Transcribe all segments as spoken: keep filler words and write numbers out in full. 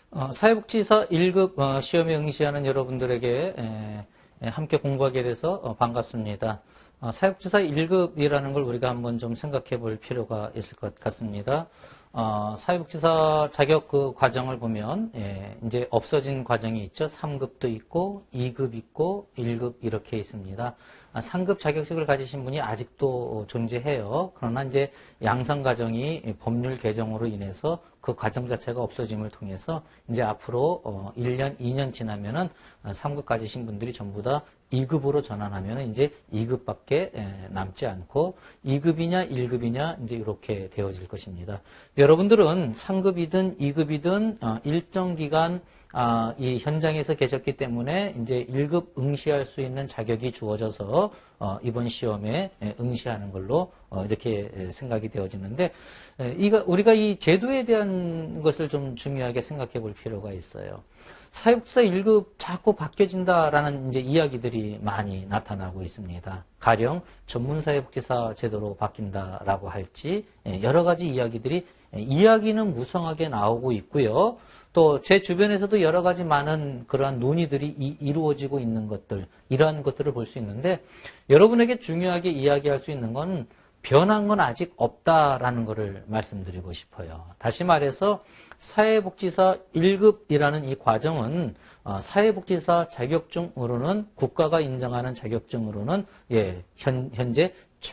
어, 사회복지사 일 급 어, 시험에 응시하는 여러분들에게 에, 에, 함께 공부하게 돼서 어, 반갑습니다. 어, 사회복지사 일 급이라는 걸 우리가 한번 좀 생각해 볼 필요가 있을 것 같습니다. 어, 사회복지사 자격 그 과정을 보면 예, 이제 없어진 과정이 있죠. 삼 급도 있고 이 급 있고 일 급 이렇게 있습니다. 아, 삼 급 자격식을 가지신 분이 아직도 존재해요. 그러나 이제 양성 과정이 법률 개정으로 인해서 그 과정 자체가 없어짐을 통해서 이제 앞으로 어, 일 년, 이 년 지나면은 삼 급 가지신 분들이 전부 다 이 급으로 전환하면 이제 이 급밖에 남지 않고 이 급이냐 일 급이냐 이제 이렇게 되어질 것입니다. 여러분들은 삼 급이든 이 급이든 일정 기간 이 현장에서 계셨기 때문에 이제 일 급 응시할 수 있는 자격이 주어져서 이번 시험에 응시하는 걸로 이렇게 생각이 되어지는데 우리가 이 제도에 대한 것을 좀 중요하게 생각해 볼 필요가 있어요. 사회복지사 일 급 자꾸 바뀌어진다라는 이제 이야기들이 많이 나타나고 있습니다. 가령 전문사회복지사 제도로 바뀐다라고 할지 여러 가지 이야기들이 이야기는 무성하게 나오고 있고요. 또 제 주변에서도 여러 가지 많은 그러한 논의들이 이, 이루어지고 있는 것들, 이러한 것들을 볼 수 있는데 여러분에게 중요하게 이야기할 수 있는 건 변한 건 아직 없다라는 것을 말씀드리고 싶어요. 다시 말해서 사회복지사 일 급이라는 이 과정은 어, 사회복지사 자격증으로는 국가가 인정하는 자격증으로는 예, 현, 현재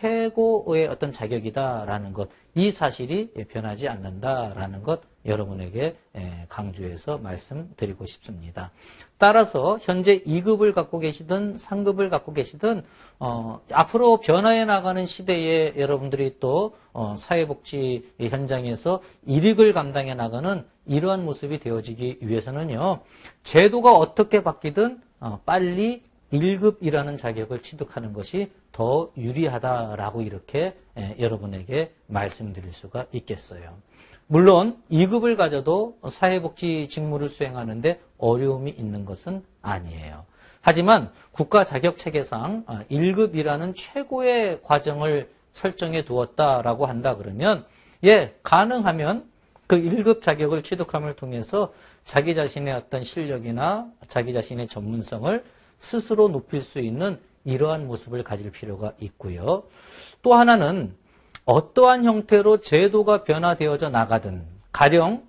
최고의 어떤 자격이다라는 것, 이 사실이 변하지 않는다라는 것 여러분에게 강조해서 말씀드리고 싶습니다. 따라서 현재 이 급을 갖고 계시든 삼 급을 갖고 계시든 어, 앞으로 변화해 나가는 시대에 여러분들이 또 어, 사회복지 현장에서 일익을 감당해 나가는 이러한 모습이 되어지기 위해서는요. 제도가 어떻게 바뀌든 어, 빨리 일 급이라는 자격을 취득하는 것이 더 유리하다라고 이렇게 에, 여러분에게 말씀드릴 수가 있겠어요. 물론 이 급을 가져도 사회복지 직무를 수행하는데 어려움이 있는 것은 아니에요. 하지만 국가 자격 체계상 일 급이라는 최고의 과정을 설정해 두었다라고 한다 그러면 예, 가능하면 그 일 급 자격을 취득함을 통해서 자기 자신의 어떤 실력이나 자기 자신의 전문성을 스스로 높일 수 있는 이러한 모습을 가질 필요가 있고요. 또 하나는 어떠한 형태로 제도가 변화되어져 나가든 가령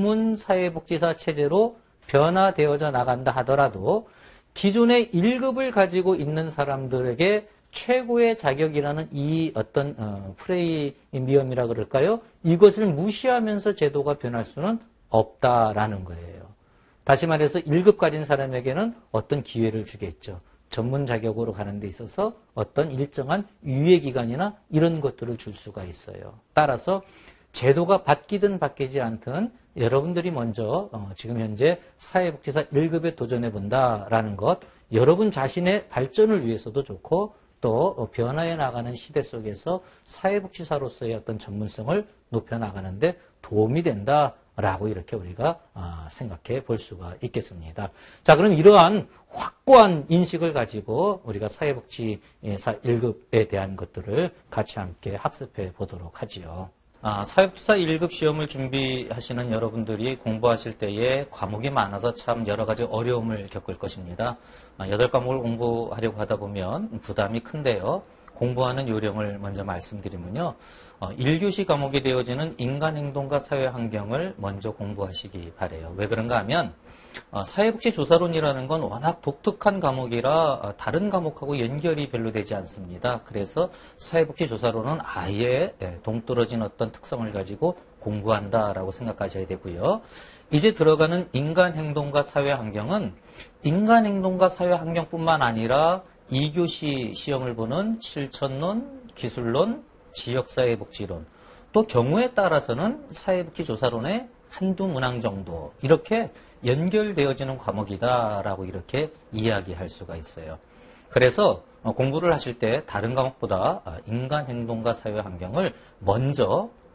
전문사회복지사 체제로 변화되어져 나간다 하더라도 기존의 일 급을 가지고 있는 사람들에게 최고의 자격이라는 이 어떤 어, 프레미엄이라 그럴까요? 이것을 무시하면서 제도가 변할 수는 없다라는 거예요. 다시 말해서 일 급 가진 사람에게는 어떤 기회를 주겠죠. 전문 자격으로 가는 데 있어서 어떤 일정한 유예 기간이나 이런 것들을 줄 수가 있어요. 따라서 제도가 바뀌든 바뀌지 않든 여러분들이 먼저 어, 지금 현재 사회복지사 일 급에 도전해 본다라는 것, 여러분 자신의 발전을 위해서도 좋고 또 변화해 나가는 시대 속에서 사회복지사로서의 어떤 전문성을 높여 나가는데 도움이 된다라고 이렇게 우리가 생각해 볼 수가 있겠습니다. 자, 그럼 이러한 확고한 인식을 가지고 우리가 사회복지사 일 급에 대한 것들을 같이 함께 학습해 보도록 하지요. 아, 사회복지사 일 급 시험을 준비하시는 여러분들이 공부하실 때에 과목이 많아서 참 여러 가지 어려움을 겪을 것입니다. 아, 여덟 과목을 공부하려고 하다 보면 부담이 큰데요. 공부하는 요령을 먼저 말씀드리면요. 어, 일 교시 과목이 되어지는 인간행동과 사회환경을 먼저 공부하시기 바라요. 왜 그런가 하면 어, 사회복지조사론이라는 건 워낙 독특한 과목이라 어, 다른 과목하고 연결이 별로 되지 않습니다. 그래서 사회복지조사론은 아예 예, 동떨어진 어떤 특성을 가지고 공부한다라고 생각하셔야 되고요. 이제 들어가는 인간행동과 사회환경은 인간행동과 사회환경뿐만 아니라 이 교시 시험을 보는 실천론, 기술론, 지역사회복지론, 또 경우에 따라서는 사회복지조사론의 한두 문항 정도 이렇게 연결되어지는 과목이다라고 이렇게 이야기할 수가 있어요. 그래서 공부를 하실 때 다른 과목보다 인간행동과 사회환경을 먼저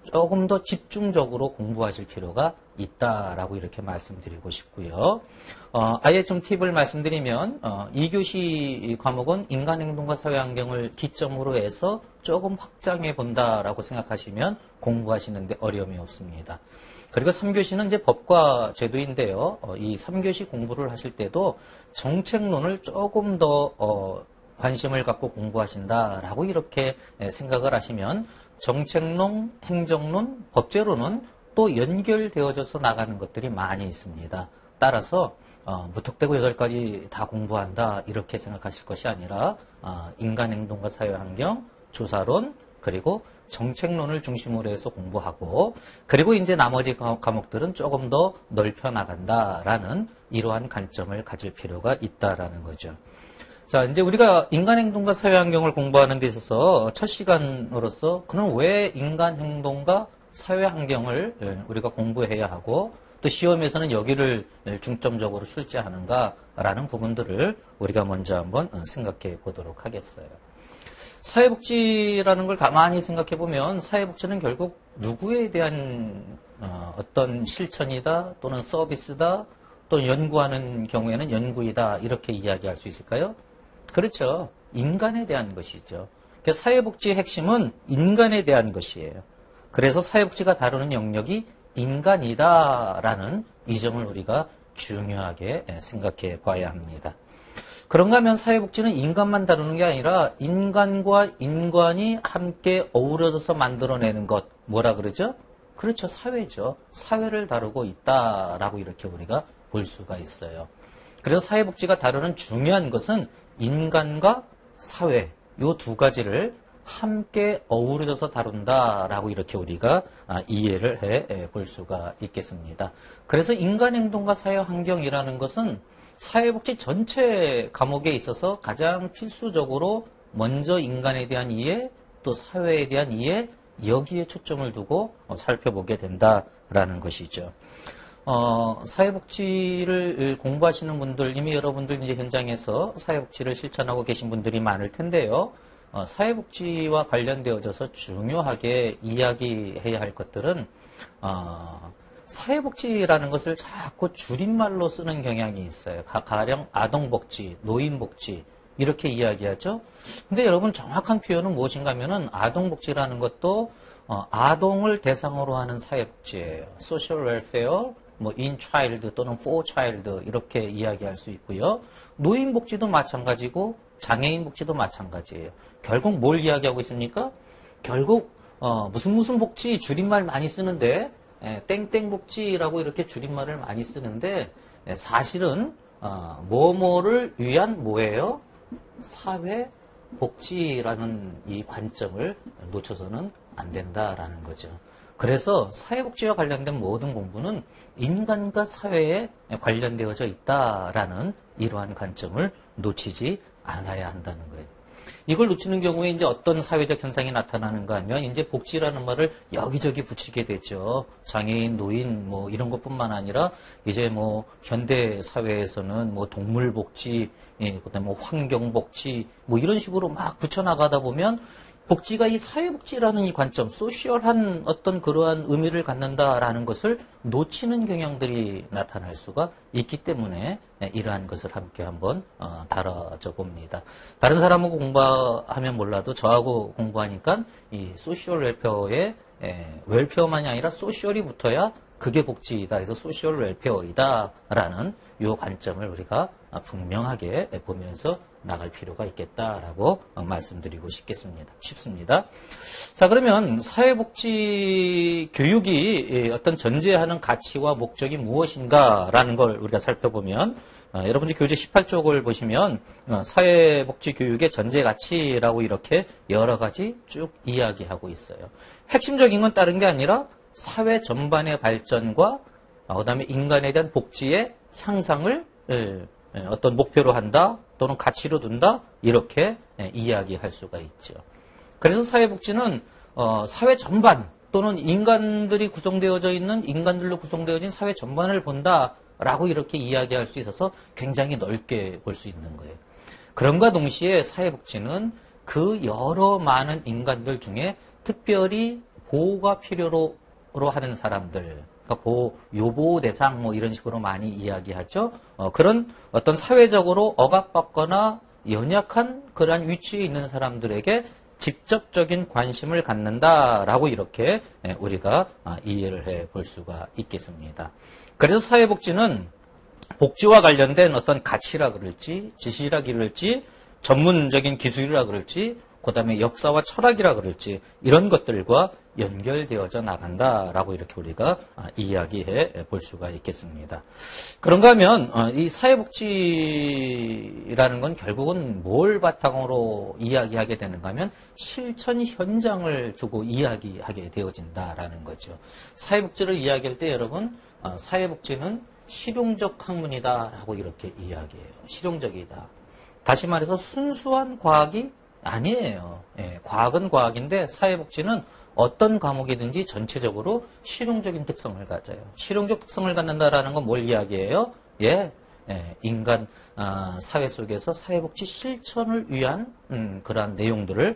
조금 더 집중적으로 공부하실 필요가 있다라고 이렇게 말씀드리고 싶고요. 어, 아예 좀 팁을 말씀드리면 어, 이 교시 과목은 인간행동과 사회환경을 기점으로 해서 조금 확장해 본다라고 생각하시면 공부하시는데 어려움이 없습니다. 그리고 삼 교시는 이제 법과 제도인데요. 어, 이 삼 교시 공부를 하실 때도 정책론을 조금 더 어, 관심을 갖고 공부하신다라고 이렇게 생각을 하시면 정책론, 행정론, 법제론은 또 연결되어져서 나가는 것들이 많이 있습니다. 따라서 어, 무턱대고 여덟 가지 다 공부한다 이렇게 생각하실 것이 아니라 어, 인간행동과 사회환경, 조사론, 그리고 정책론을 중심으로 해서 공부하고 그리고 이제 나머지 과목들은 조금 더 넓혀 나간다라는 이러한 관점을 가질 필요가 있다라는 거죠. 자, 이제 우리가 인간행동과 사회환경을 공부하는 데 있어서 첫 시간으로서 그럼 왜 인간행동과 사회환경을 우리가 공부해야 하고 또 시험에서는 여기를 중점적으로 출제하는가라는 부분들을 우리가 먼저 한번 생각해 보도록 하겠어요. 사회복지라는 걸 가만히 생각해 보면 사회복지는 결국 누구에 대한 어떤 실천이다 또는 서비스다 또는 연구하는 경우에는 연구이다 이렇게 이야기할 수 있을까요? 그렇죠. 인간에 대한 것이죠. 그래서 사회복지의 핵심은 인간에 대한 것이에요. 그래서 사회복지가 다루는 영역이 인간이다라는 이 점을 우리가 중요하게 생각해 봐야 합니다. 그런가 하면 사회복지는 인간만 다루는 게 아니라 인간과 인간이 함께 어우러져서 만들어내는 것, 뭐라 그러죠? 그렇죠. 사회죠. 사회를 다루고 있다라고 이렇게 우리가 볼 수가 있어요. 그래서 사회복지가 다루는 중요한 것은 인간과 사회, 요 두 가지를 함께 어우러져서 다룬다라고 이렇게 우리가 이해를 해 볼 수가 있겠습니다. 그래서 인간행동과 사회환경이라는 것은 사회복지 전체 과목에 있어서 가장 필수적으로 먼저 인간에 대한 이해, 또 사회에 대한 이해, 여기에 초점을 두고 살펴보게 된다라는 것이죠. 어, 사회복지를 공부하시는 분들, 이미 여러분들 이제 현장에서 사회복지를 실천하고 계신 분들이 많을 텐데요. 어, 사회복지와 관련되어져서 중요하게 이야기해야 할 것들은, 어, 사회복지라는 것을 자꾸 줄임말로 쓰는 경향이 있어요. 가령 아동복지, 노인복지, 이렇게 이야기하죠. 근데 여러분 정확한 표현은 무엇인가 하면은 아동복지라는 것도 어, 아동을 대상으로 하는 사회복지예요. Social welfare, 뭐 in child 또는 for child 이렇게 이야기할 수 있고요. 노인복지도 마찬가지고 장애인복지도 마찬가지예요. 결국 뭘 이야기하고 있습니까? 결국 어, 무슨 무슨 복지 줄임말 많이 쓰는데 예, 땡땡복지라고 이렇게 줄임말을 많이 쓰는데 예, 사실은 어, 뭐뭐를 위한 뭐예요? 사회복지라는 이 관점을 놓쳐서는 안 된다라는 거죠. 그래서 사회복지와 관련된 모든 공부는 인간과 사회에 관련되어져 있다라는 이러한 관점을 놓치지 않아야 한다는 거예요. 이걸 놓치는 경우에 이제 어떤 사회적 현상이 나타나는가 하면 이제 복지라는 말을 여기저기 붙이게 되죠. 장애인, 노인 뭐 이런 것뿐만 아니라 이제 뭐 현대 사회에서는 뭐 동물복지, 예, 그다음에 뭐 환경복지 뭐 이런 식으로 막 붙여나가다 보면 복지가 이 사회복지라는 이 관점, 소셜한 어떤 그러한 의미를 갖는다라는 것을 놓치는 경향들이 나타날 수가 있기 때문에 이러한 것을 함께 한번 다뤄져 봅니다. 다른 사람하고 공부하면 몰라도 저하고 공부하니까 이 소셜 웰페어의 웰페어만이 아니라 소셜이 붙어야 그게 복지이다. 그래서 소셜 웰페어이다라는 이 관점을 우리가 분명하게 보면서 나갈 필요가 있겠다라고 말씀드리고 싶겠습니다. 쉽습니다. 자, 그러면 사회복지 교육이 어떤 전제하는 가치와 목적이 무엇인가라는 걸 우리가 살펴보면 어, 여러분들 교재 십팔 쪽을 보시면 어, 사회복지 교육의 전제 가치라고 이렇게 여러 가지 쭉 이야기하고 있어요. 핵심적인 건 다른 게 아니라 사회 전반의 발전과 어, 그다음에 인간에 대한 복지의 향상을 예, 어떤 목표로 한다 또는 가치로 둔다 이렇게 이야기할 수가 있죠. 그래서 사회복지는 어, 사회 전반 또는 인간들이 구성되어져 있는 인간들로 구성되어진 사회 전반을 본다라고 이렇게 이야기할 수 있어서 굉장히 넓게 볼 수 있는 거예요. 그럼과 동시에 사회복지는 그 여러 많은 인간들 중에 특별히 보호가 필요로 하는 사람들, 그러니까 보호, 요보호 대상 뭐 이런 식으로 많이 이야기하죠. 어, 그런 어떤 사회적으로 억압받거나 연약한 그러한 위치에 있는 사람들에게 직접적인 관심을 갖는다라고 이렇게 우리가 이해를 해 볼 수가 있겠습니다. 그래서 사회복지는 복지와 관련된 어떤 가치라 그럴지, 지시라 그럴지, 전문적인 기술이라 그럴지, 그 다음에 역사와 철학이라 그럴지 이런 것들과 연결되어져 나간다라고 이렇게 우리가 이야기해 볼 수가 있겠습니다. 그런가 하면 이 사회복지라는 건 결국은 뭘 바탕으로 이야기하게 되는가 하면 실천 현장을 두고 이야기하게 되어진다라는 거죠. 사회복지를 이야기할 때 여러분 사회복지는 실용적 학문이다라고 이렇게 이야기해요. 실용적이다. 다시 말해서 순수한 과학이 아니에요. 예, 과학은 과학인데 사회복지는 어떤 과목이든지 전체적으로 실용적인 특성을 가져요. 실용적 특성을 갖는다라는 건 뭘 이야기해요? 예, 예 인간 아, 사회 속에서 사회복지 실천을 위한 음, 그러한 내용들을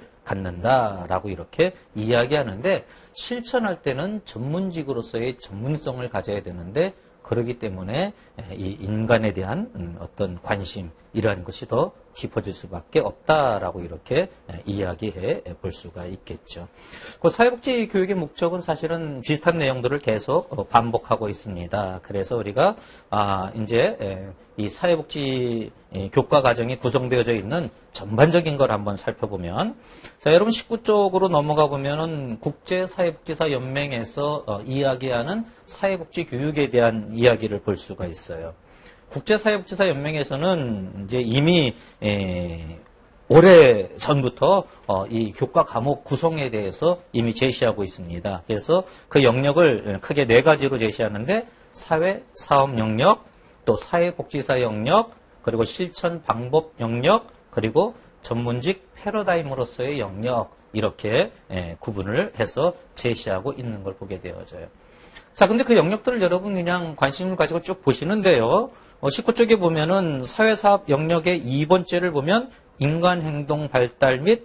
갖는다라고 이렇게 이야기하는데 실천할 때는 전문직으로서의 전문성을 가져야 되는데 그렇기 때문에 이 인간에 대한 어떤 관심 이러한 것이 더 깊어질 수밖에 없다라고 이렇게 이야기해 볼 수가 있겠죠. 그 사회복지 교육의 목적은 사실은 비슷한 내용들을 계속 반복하고 있습니다. 그래서 우리가 아 이제 이 사회복지 교과 과정이 구성되어져 있는 전반적인 걸 한번 살펴보면 자 여러분 십구 쪽으로 넘어가 보면은 국제사회복지사 연맹에서 어, 이야기하는 사회복지 교육에 대한 이야기를 볼 수가 있어요. 국제사회복지사 연맹에서는 이제 이미 에, 오래 전부터 어, 이 교과 과목 구성에 대해서 이미 제시하고 있습니다. 그래서 그 영역을 크게 네 가지로 제시하는데 사회 사업 영역, 또 사회복지사 영역, 그리고 실천 방법 영역, 그리고 전문직 패러다임으로서의 영역 이렇게 에, 구분을 해서 제시하고 있는 걸 보게 되어져요. 자, 근데 그 영역들을 여러분 그냥 관심을 가지고 쭉 보시는데요. 어, 십구 쪽에 보면은 사회사업 영역의 이 번째를 보면 인간행동 발달 및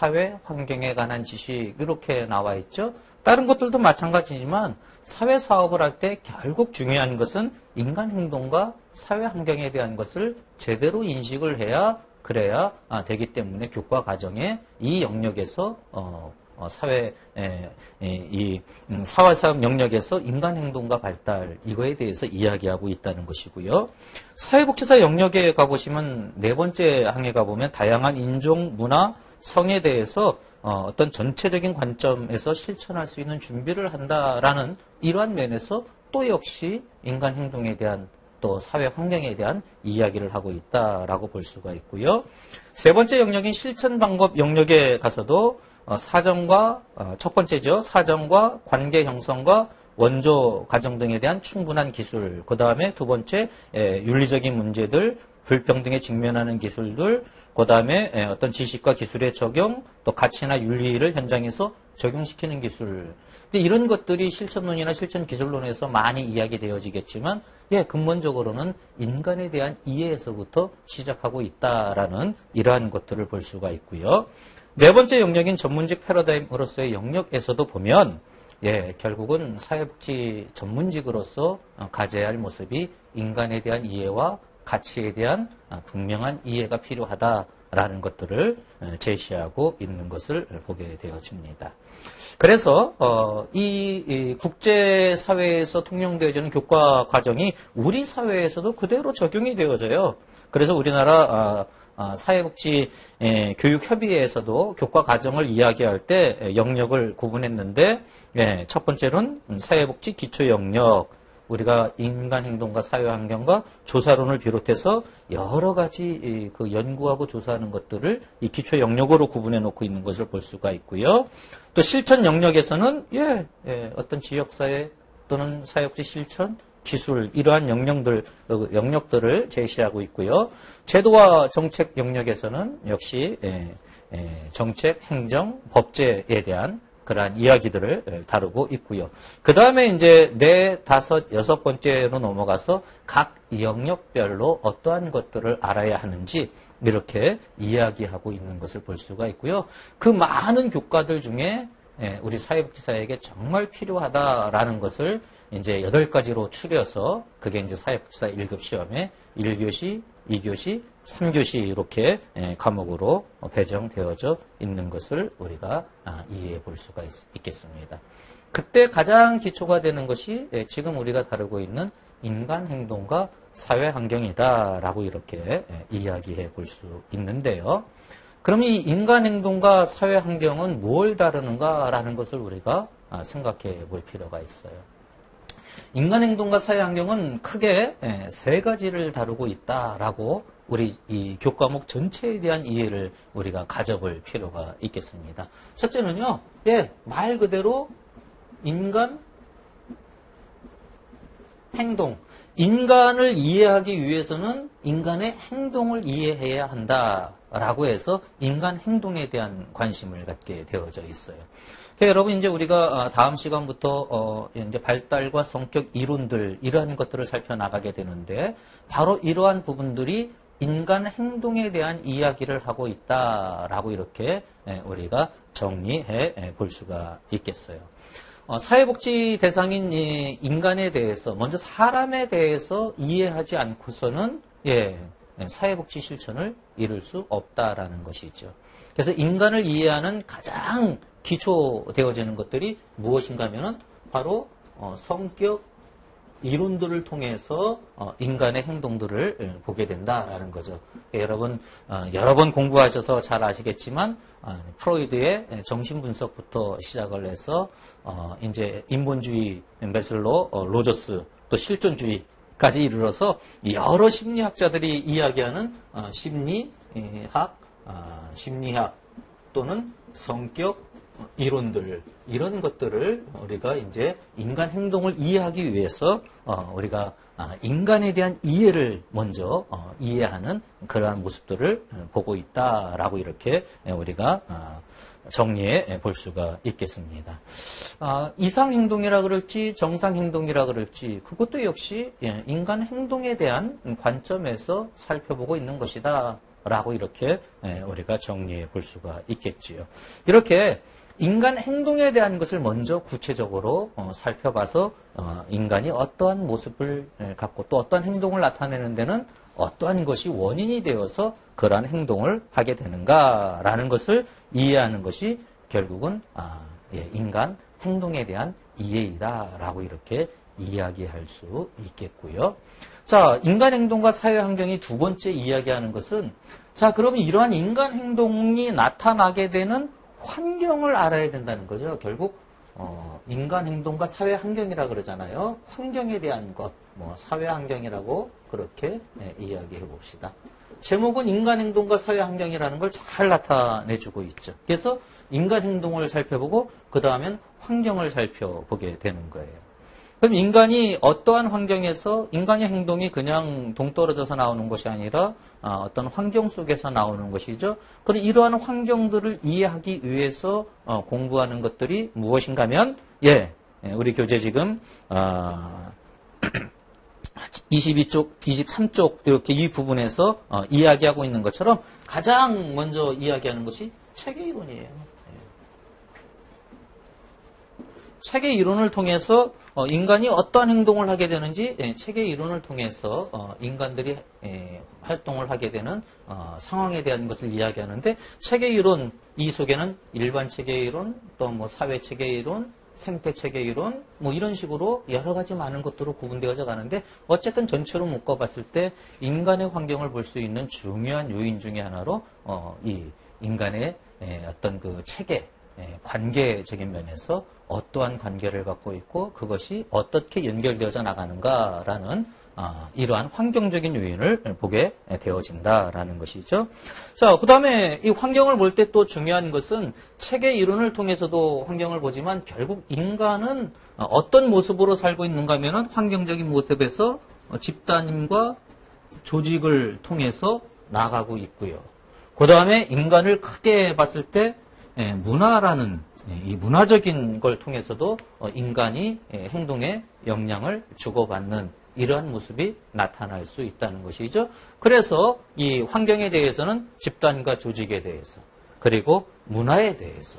사회환경에 관한 지식 이렇게 나와 있죠. 다른 것들도 마찬가지지만 사회사업을 할 때 결국 중요한 것은 인간행동과 사회환경에 대한 것을 제대로 인식을 해야 그래야 아, 되기 때문에 교과 과정에 이 영역에서 어, 어, 사회, 에, 에, 이, 음, 사회사업 영역에서 인간행동과 발달, 이거에 대해서 이야기하고 있다는 것이고요. 사회복지사 영역에 가보시면, 네 번째 항에 가보면, 다양한 인종, 문화, 성에 대해서, 어, 어떤 전체적인 관점에서 실천할 수 있는 준비를 한다라는 이러한 면에서 또 역시 인간행동에 대한 또 사회 환경에 대한 이야기를 하고 있다라고 볼 수가 있고요. 세 번째 영역인 실천 방법 영역에 가서도 어, 사정과 어, 첫 번째죠. 사정과 관계 형성과 원조 과정 등에 대한 충분한 기술. 그 다음에 두 번째 에, 윤리적인 문제들, 불평등에 직면하는 기술들. 그 다음에 에, 어떤 지식과 기술의 적용, 또 가치나 윤리를 현장에서 적용시키는 기술. 근데 이런 것들이 실천론이나 실천 기술론에서 많이 이야기되어지겠지만, 예, 근본적으로는 인간에 대한 이해에서부터 시작하고 있다라는 이러한 것들을 볼 수가 있고요. 네 번째 영역인 전문직 패러다임으로서의 영역에서도 보면 예, 결국은 사회복지 전문직으로서 가져야 할 모습이 인간에 대한 이해와 가치에 대한 분명한 이해가 필요하다라는 것들을 제시하고 있는 것을 보게 되어집니다. 그래서 어, 이, 이 국제사회에서 통용되어지는 교과 과정이 우리 사회에서도 그대로 적용이 되어져요. 그래서 우리나라 아, 아, 사회복지 에, 교육협의회에서도 교과 과정을 이야기할 때 에, 영역을 구분했는데 예, 첫 번째는 사회복지 기초 영역, 우리가 인간행동과 사회환경과 조사론을 비롯해서 여러 가지 이, 그 연구하고 조사하는 것들을 이 기초 영역으로 구분해 놓고 있는 것을 볼 수가 있고요. 또 실천 영역에서는 예, 예, 어떤 지역사회 또는 사회복지 실천 기술 이러한 영역들, 영역들을 제시하고 있고요. 제도와 정책 영역에서는 역시 정책, 행정, 법제에 대한 그러한 이야기들을 다루고 있고요. 그 다음에 이제 네, 다섯, 여섯 번째로 넘어가서 각 영역별로 어떠한 것들을 알아야 하는지 이렇게 이야기하고 있는 것을 볼 수가 있고요. 그 많은 교과들 중에 우리 사회복지사에게 정말 필요하다라는 것을 이제 여덟 가지로 추려서 그게 이제 사회복지사 일 급 시험에 일 교시, 이 교시, 삼 교시 이렇게 과목으로 배정되어져 있는 것을 우리가 이해해 볼 수가 있겠습니다. 그때 가장 기초가 되는 것이 지금 우리가 다루고 있는 인간 행동과 사회 환경이다라고 이렇게 이야기해 볼 수 있는데요. 그럼 이 인간 행동과 사회 환경은 뭘 다루는가라는 것을 우리가 생각해 볼 필요가 있어요. 인간 행동과 사회 환경은 크게 세 가지를 다루고 있다라고 우리 이 교과목 전체에 대한 이해를 우리가 가져볼 필요가 있겠습니다. 첫째는요, 예, 말 그대로 인간 행동. 인간을 이해하기 위해서는 인간의 행동을 이해해야 한다라고 해서 인간 행동에 대한 관심을 갖게 되어져 있어요. 그러니까 여러분 이제 우리가 다음 시간부터 어 이제 발달과 성격 이론들 이러한 것들을 살펴나가게 되는데 바로 이러한 부분들이 인간 행동에 대한 이야기를 하고 있다라고 이렇게 우리가 정리해 볼 수가 있겠어요. 어, 사회복지 대상인 이 인간에 대해서 먼저 사람에 대해서 이해하지 않고서는 예, 사회복지 실천을 이룰 수 없다라는 것이죠. 그래서 인간을 이해하는 가장 기초되어지는 것들이 무엇인가 하면은 바로 어, 성격 이론들을 통해서 어, 인간의 행동들을 보게 된다라는 거죠. 여러분 어, 여러 번 공부하셔서 잘 아시겠지만 어, 프로이드의 정신분석부터 시작을 해서 어, 이제 인본주의 메슬로, 어, 로저스 또 실존주의까지 이르러서 여러 심리학자들이 이야기하는 어, 심리학, 어, 심리학 또는 성격 이론들 이런 것들을 우리가 이제 인간 행동을 이해하기 위해서 어, 우리가 인간에 대한 이해를 먼저 어, 이해하는 그러한 모습들을 보고 있다라고 이렇게 우리가 어, 정리해 볼 수가 있겠습니다. 아, 이상 행동이라 그럴지 정상 행동이라 그럴지 그것도 역시 인간 행동에 대한 관점에서 살펴보고 있는 것이다. 라고 이렇게 우리가 정리해 볼 수가 있겠지요. 이렇게 인간 행동에 대한 것을 먼저 구체적으로 살펴봐서 인간이 어떠한 모습을 갖고 또 어떠한 행동을 나타내는 데는 어떠한 것이 원인이 되어서 그러한 행동을 하게 되는가라는 것을 이해하는 것이 결국은 인간 행동에 대한 이해이다라고 이렇게 이야기할 수 있겠고요. 자, 인간 행동과 사회 환경이 두 번째 이야기하는 것은 자, 그러면 이러한 인간 행동이 나타나게 되는 환경을 알아야 된다는 거죠. 결국 어, 인간 행동과 사회 환경이라 그러잖아요. 환경에 대한 것, 뭐 사회 환경이라고 그렇게 네, 이야기해 봅시다. 제목은 인간 행동과 사회 환경이라는 걸 잘 나타내주고 있죠. 그래서 인간 행동을 살펴보고 그 다음엔 환경을 살펴보게 되는 거예요. 그럼 인간이 어떠한 환경에서 인간의 행동이 그냥 동떨어져서 나오는 것이 아니라 어떤 환경 속에서 나오는 것이죠. 그럼 이러한 환경들을 이해하기 위해서 공부하는 것들이 무엇인가 하면 예, 우리 교재 지금 이십이 쪽, 이십삼 쪽 이렇게 이 부분에서 이야기하고 있는 것처럼 가장 먼저 이야기하는 것이 체계 이론이에요. 체계 이론을 통해서 인간이 어떠한 행동을 하게 되는지 체계 이론을 통해서 인간들이 활동을 하게 되는 상황에 대한 것을 이야기하는데 체계 이론 이 속에는 일반 체계 이론 또 뭐 사회 체계 이론 생태 체계 이론 뭐 이런 식으로 여러 가지 많은 것들로 구분되어져 가는데 어쨌든 전체로 묶어봤을 때 인간의 환경을 볼 수 있는 중요한 요인 중에 하나로 이 인간의 어떤 그 체계 관계적인 면에서 어떠한 관계를 갖고 있고 그것이 어떻게 연결되어져 나가는가라는 아, 이러한 환경적인 요인을 보게 되어진다라는 것이죠. 자, 그 다음에 이 환경을 볼 때 또 중요한 것은 체계 이론을 통해서도 환경을 보지만 결국 인간은 어떤 모습으로 살고 있는가 하면은 환경적인 모습에서 집단과 조직을 통해서 나가고 있고요. 그 다음에 인간을 크게 봤을 때 문화라는 이 문화적인 걸 통해서도 인간이 행동에 영향을 주고받는 이러한 모습이 나타날 수 있다는 것이죠. 그래서 이 환경에 대해서는 집단과 조직에 대해서 그리고 문화에 대해서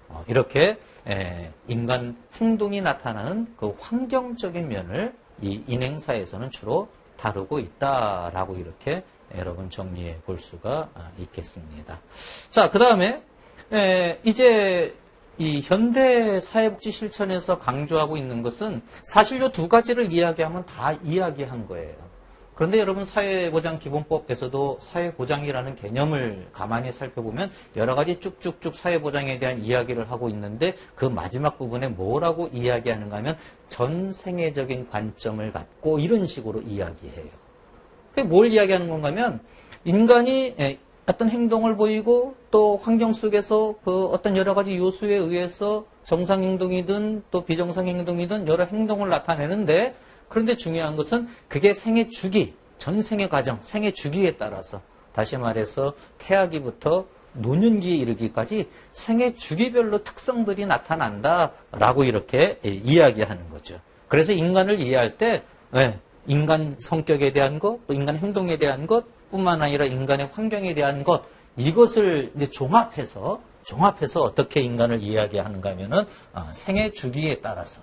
어, 이렇게 에, 인간 행동이 나타나는 그 환경적인 면을 이 인행사에서는 주로 다루고 있다라고 이렇게 여러분 정리해 볼 수가 있겠습니다. 자, 그 다음에 이제 이 현대 사회복지 실천에서 강조하고 있는 것은 사실 이 두 가지를 이야기하면 다 이야기한 거예요. 그런데 여러분 사회보장기본법에서도 사회보장이라는 개념을 가만히 살펴보면 여러 가지 쭉쭉쭉 사회보장에 대한 이야기를 하고 있는데 그 마지막 부분에 뭐라고 이야기하는가 하면 전생애적인 관점을 갖고 이런 식으로 이야기해요. 그게 뭘 이야기하는 건가 하면 인간이 어떤 행동을 보이고 또 환경 속에서 그 어떤 여러 가지 요소에 의해서 정상 행동이든 또 비정상 행동이든 여러 행동을 나타내는데 그런데 중요한 것은 그게 생애 주기, 전생애 과정, 생애 주기에 따라서 다시 말해서 태아기부터 노년기에 이르기까지 생애 주기별로 특성들이 나타난다라고 이렇게 이야기하는 거죠. 그래서 인간을 이해할 때 인간 성격에 대한 것, 또 인간 행동에 대한 것 뿐만 아니라 인간의 환경에 대한 것 이것을 이제 종합해서 종합해서 어떻게 인간을 이야기하는가 하면은 생애 주기에 따라서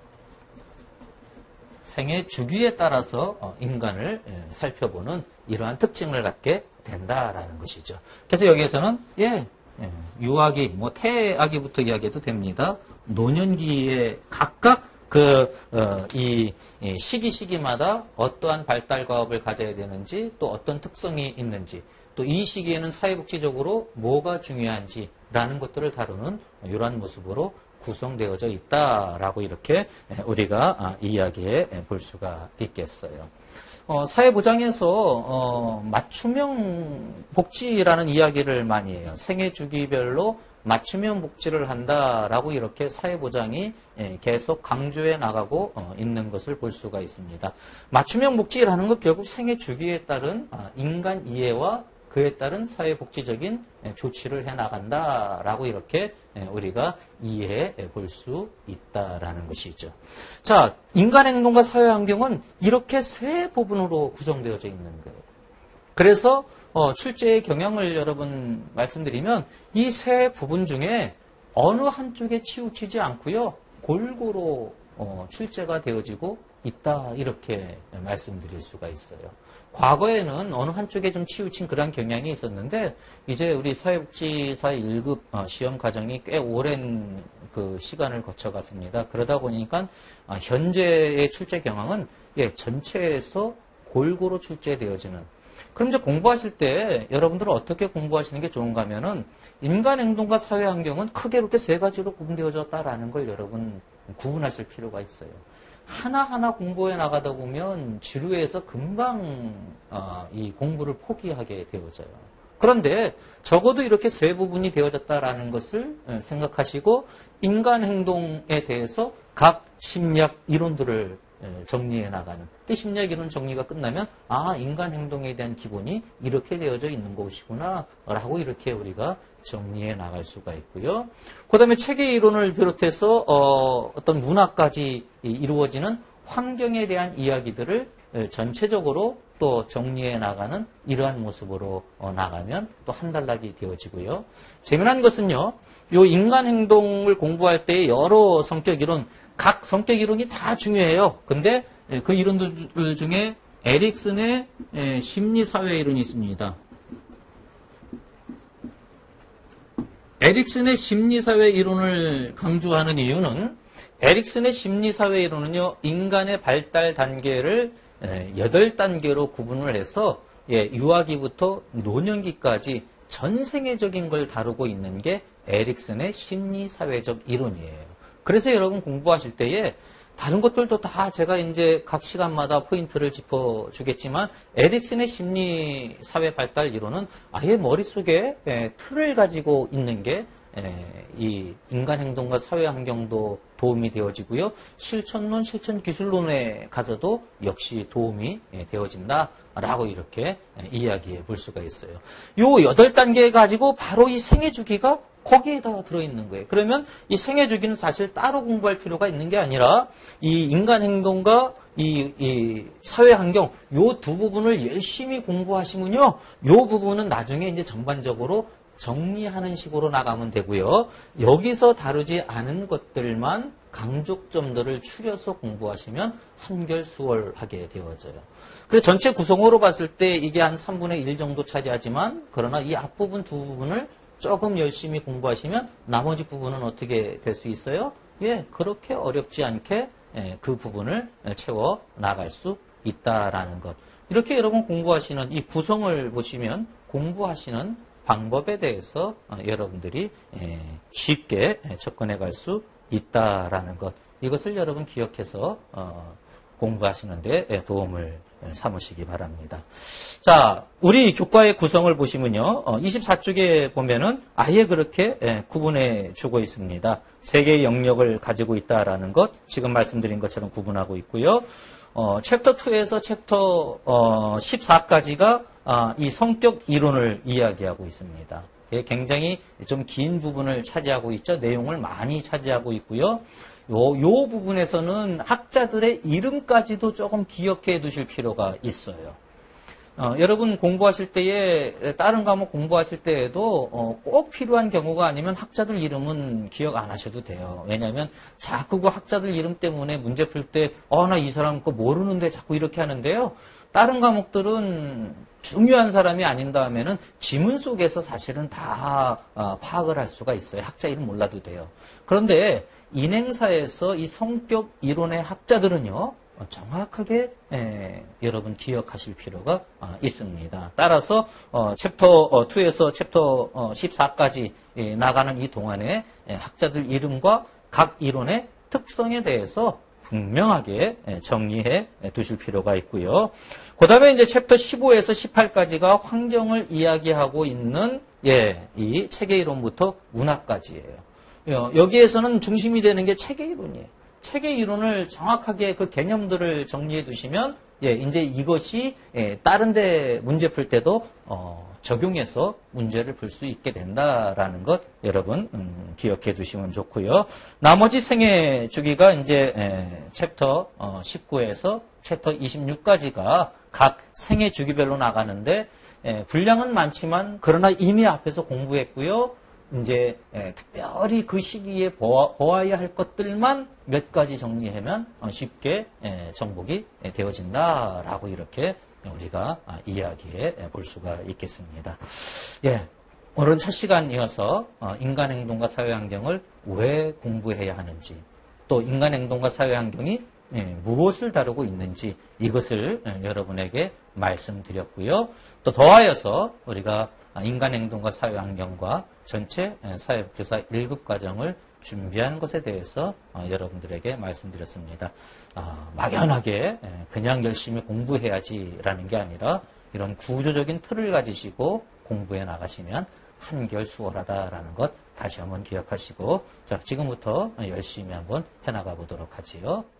생애 주기에 따라서 인간을 살펴보는 이러한 특징을 갖게 된다라는 것이죠. 그래서 여기에서는 예, 유아기, 뭐 태아기부터 이야기해도 됩니다. 노년기에 각각 그 이 시기 시기마다 어떠한 발달 과업을 가져야 되는지 또 어떤 특성이 있는지 또 이 시기에는 사회복지적으로 뭐가 중요한지라는 것들을 다루는 이러한 모습으로 구성되어져 있다라고 이렇게 우리가 이야기해 볼 수가 있겠어요. 어, 사회보장에서 어, 맞춤형 복지라는 이야기를 많이 해요. 생애 주기별로 맞춤형 복지를 한다라고 이렇게 사회보장이 계속 강조해 나가고 있는 것을 볼 수가 있습니다. 맞춤형 복지라는 것 결국 생애 주기에 따른 인간 이해와 그에 따른 사회복지적인 조치를 해나간다라고 이렇게 우리가 이해해 볼 수 있다라는 것이죠. 자, 인간 행동과 사회환경은 이렇게 세 부분으로 구성되어져 있는 거예요. 그래서 어, 출제의 경향을 여러분 말씀드리면 이 세 부분 중에 어느 한쪽에 치우치지 않고요. 골고루 어, 출제가 되어지고 있다 이렇게 말씀드릴 수가 있어요. 과거에는 어느 한쪽에 좀 치우친 그런 경향이 있었는데 이제 우리 사회복지사 일 급 시험 과정이 꽤 오랜 그 시간을 거쳐갔습니다. 그러다 보니까 현재의 출제 경향은 예, 전체에서 골고루 출제되어지는. 그럼 이제 공부하실 때 여러분들은 어떻게 공부하시는 게 좋은가 하면은 인간 행동과 사회 환경은 크게 이렇게 세 가지로 구분되어졌다라는 걸 여러분 구분하실 필요가 있어요. 하나하나 공부해 나가다 보면 지루해서 금방 어, 이 공부를 포기하게 되어져요. 그런데 적어도 이렇게 세 부분이 되어졌다라는 것을 생각하시고 인간 행동에 대해서 각 심리학 이론들을 정리해 나가는. 그 심리학 이론 정리가 끝나면 아, 인간 행동에 대한 기본이 이렇게 되어져 있는 것이구나 라고 이렇게 우리가 정리해 나갈 수가 있고요. 그 다음에 체계 이론을 비롯해서 어, 어떤 문화까지 이루어지는 환경에 대한 이야기들을 전체적으로 또 정리해 나가는 이러한 모습으로 어, 나가면 또 한단락이 되어지고요. 재미난 것은요, 요 인간 행동을 공부할 때 여러 성격 이론, 각 성격 이론이 다 중요해요. 근데 그 이론들 중에 에릭슨의 심리사회 이론이 있습니다. 에릭슨의 심리사회 이론을 강조하는 이유는 에릭슨의 심리사회 이론은요, 인간의 발달 단계를 여덟 단계로 구분을 해서 유아기부터 노년기까지 전생애적인 걸 다루고 있는 게 에릭슨의 심리사회적 이론이에요. 그래서 여러분 공부하실 때에 다른 것들도 다 제가 이제 각 시간마다 포인트를 짚어주겠지만 에릭슨의 심리 사회 발달 이론은 아예 머릿속에 틀을 가지고 있는 게 이 인간 행동과 사회 환경도 도움이 되어지고요. 실천론, 실천 기술론에 가서도 역시 도움이 되어진다라고 이렇게 이야기해 볼 수가 있어요. 요 여덟 단계 가지고 바로 이 생애 주기가 거기에다 들어있는 거예요. 그러면 이 생애 주기는 사실 따로 공부할 필요가 있는 게 아니라 이 인간 행동과 이, 이 사회 환경 요 두 부분을 열심히 공부하시면요, 요 부분은 나중에 이제 전반적으로 정리하는 식으로 나가면 되고요. 여기서 다루지 않은 것들만 강조점들을 추려서 공부하시면 한결 수월하게 되어져요. 그래서 전체 구성으로 봤을 때 이게 한 삼분의 일 정도 차지하지만 그러나 이 앞부분 두 부분을 조금 열심히 공부하시면 나머지 부분은 어떻게 될 수 있어요? 예, 그렇게 어렵지 않게 그 부분을 채워 나갈 수 있다라는 것. 이렇게 여러분 공부하시는 이 구성을 보시면 공부하시는 방법에 대해서 여러분들이 쉽게 접근해 갈 수 있다라는 것. 이것을 여러분 기억해서 공부하시는 데 도움을 삼으시기 바랍니다. 자, 우리 교과의 구성을 보시면요. 이십사 쪽에 보면은 아예 그렇게 구분해 주고 있습니다. 세 개의 영역을 가지고 있다라는 것, 지금 말씀드린 것처럼 구분하고 있고요. 어, 챕터 이에서 챕터 어, 십사까지가 아, 이 성격 이론을 이야기하고 있습니다. 예, 굉장히 좀 긴 부분을 차지하고 있죠. 내용을 많이 차지하고 있고요. 요, 요 부분에서는 학자들의 이름까지도 조금 기억해 두실 필요가 있어요. 어, 여러분 공부하실 때에, 다른 과목 공부하실 때에도 어, 꼭 필요한 경우가 아니면 학자들 이름은 기억 안 하셔도 돼요. 왜냐하면 자꾸 그 학자들 이름 때문에 문제 풀 때, 어, 나 이 사람 거 모르는데 자꾸 이렇게 하는데요. 다른 과목들은 중요한 사람이 아닌 다음에는 지문 속에서 사실은 다 어, 파악을 할 수가 있어요. 학자 이름 몰라도 돼요. 그런데 인행사에서 이 성격 이론의 학자들은요, 정확하게 에, 여러분 기억하실 필요가 아, 있습니다. 따라서 어, 챕터 이에서 챕터 어, 십사까지 예, 나가는 이 동안에 예, 학자들 이름과 각 이론의 특성에 대해서 분명하게 예, 정리해 두실 필요가 있고요. 그 다음에 이제 챕터 십오에서 십팔까지가 환경을 이야기하고 있는 예, 이 체계 이론부터 문학까지예요. 여기에서는 중심이 되는 게 체계 이론이에요. 체계 이론을 정확하게 그 개념들을 정리해 두시면, 예, 이제 이것이, 예, 다른 데 문제 풀 때도, 어, 적용해서 문제를 풀 수 있게 된다라는 것, 여러분, 음, 기억해 두시면 좋고요. 나머지 생애 주기가 이제, 예, 챕터, 어, 십구에서 챕터 이십육까지가 각 생애 주기별로 나가는데, 예, 분량은 많지만, 그러나 이미 앞에서 공부했고요. 이제 예, 특별히 그 시기에 보아, 보아야 할 것들만 몇 가지 정리하면 쉽게 예, 정복이 되어진다라고 이렇게 우리가 이야기해 볼 수가 있겠습니다. 예, 오늘은 첫 시간이어서 인간행동과 사회환경을 왜 공부해야 하는지, 또 인간행동과 사회환경이 예, 무엇을 다루고 있는지 이것을 예, 여러분에게 말씀드렸고요. 또 더하여서 우리가 인간행동과 사회환경과 전체 사회복지사 일 급 과정을 준비하는 것에 대해서 여러분들에게 말씀드렸습니다. 막연하게 그냥 열심히 공부해야지라는 게 아니라 이런 구조적인 틀을 가지시고 공부해 나가시면 한결 수월하다라는 것 다시 한번 기억하시고 자, 지금부터 열심히 한번 해나가 보도록 하지요.